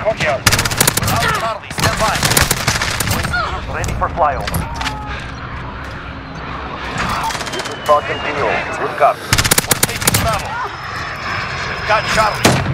courtyard. We're out of Charlie. Stand by. UAV ready for flyover. This is Falcon Continual. Good copy. We're taking Bravo. We've got Charlie.